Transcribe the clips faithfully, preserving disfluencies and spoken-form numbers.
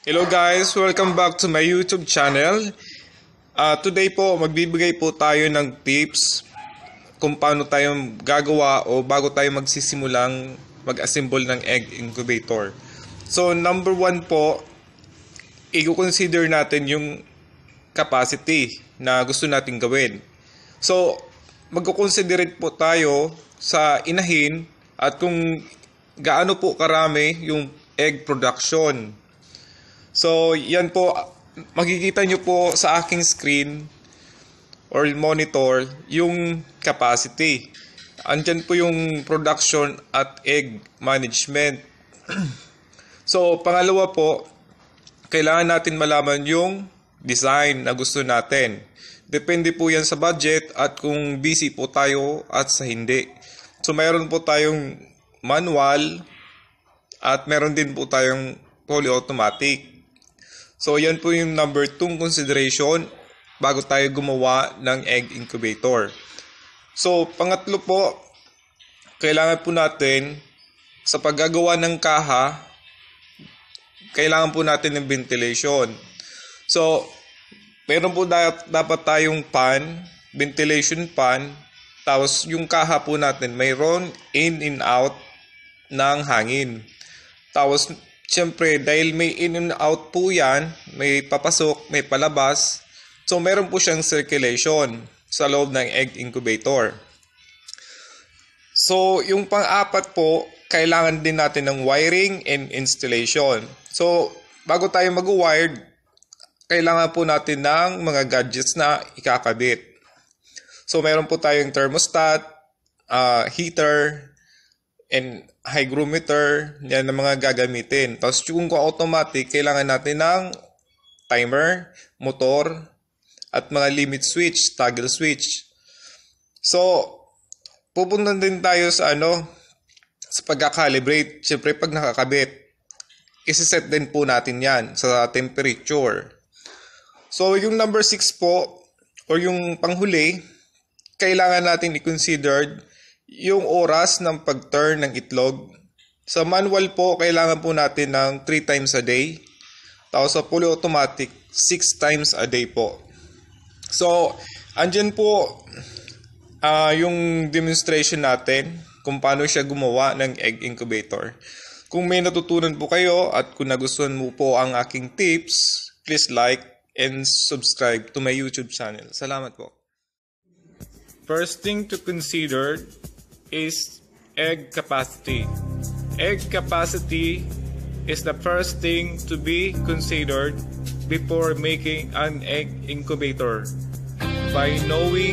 Hello guys, welcome back to my YouTube channel. Uh, today po, magbibigay po tayo ng tips kung paano tayo gagawa o bago tayo magsisimulang mag-assemble ng egg incubator. So number one po, i-consider natin yung capacity na gusto nating gawin. So mag-considerate po tayo sa inahin at kung gaano po karami yung egg production. So, yan po, makikita nyo po sa aking screen or monitor yung capacity. Andyan po yung production at egg management. So, pangalawa po, kailangan natin malaman yung design na gusto natin. Depende po yan sa budget at kung busy po tayo at sa hindi. So, mayroon po tayong manual at meron din po tayong fully automatic. So, yan po yung number two consideration bago tayo gumawa ng egg incubator. So, pangatlo po, kailangan po natin sa paggagawa ng kaha, kailangan po natin ng ventilation. So, meron po dapat tayong pan, ventilation pan, tapos yung kaha po natin mayroon in and out ng hangin. Tapos, siyempre, dahil may in and out po yan, may papasok, may palabas, so meron po siyang circulation sa loob ng egg incubator. So, yung pang-apat po, kailangan din natin ng wiring and installation. So, bago tayo mag-wired, kailangan po natin ng mga gadgets na ikakabit. So, meron po tayong thermostat, uh, heater, and hygrometer, yan ang mga gagamitin. Tapos kung automatic, kailangan natin ng timer, motor, at mga limit switch, toggle switch. So, pupunta din tayo sa ano, sa pagka-calibrate. Siyempre, pag nakakabit, isi-set din po natin yan sa temperature. So, yung number six po, or yung panghuli, kailangan natin i-consider yung oras ng pag-turn ng itlog. Sa manual po, kailangan po natin ng three times a day. Tapos sa fully automatic, six times a day po. So, andyan po uh, yung demonstration natin kung paano siya gumawa ng egg incubator. Kung may natutunan po kayo at kung nagustuhan mo po ang aking tips, please like and subscribe to my YouTube channel. Salamat po. First thing to consider is egg capacity. Egg capacity is the first thing to be considered before making an egg incubator. By knowing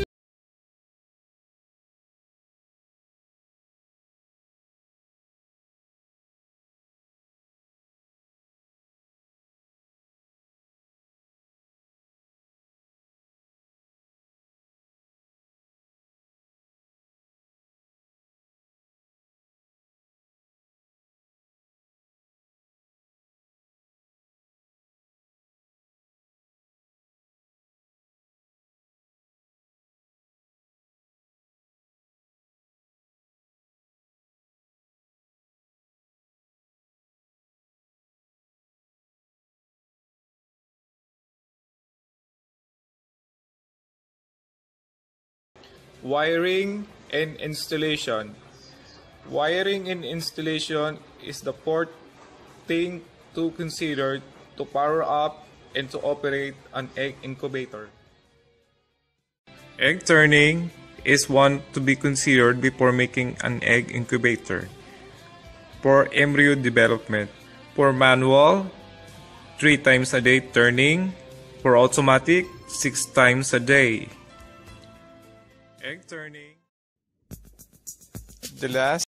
wiring and installation. Wiring and installation is the fourth thing to consider to power up and to operate an egg incubator. Egg turning is one to be considered before making an egg incubator. For embryo development. For manual, three times a day turning. For automatic, six times a day. Egg turning. The last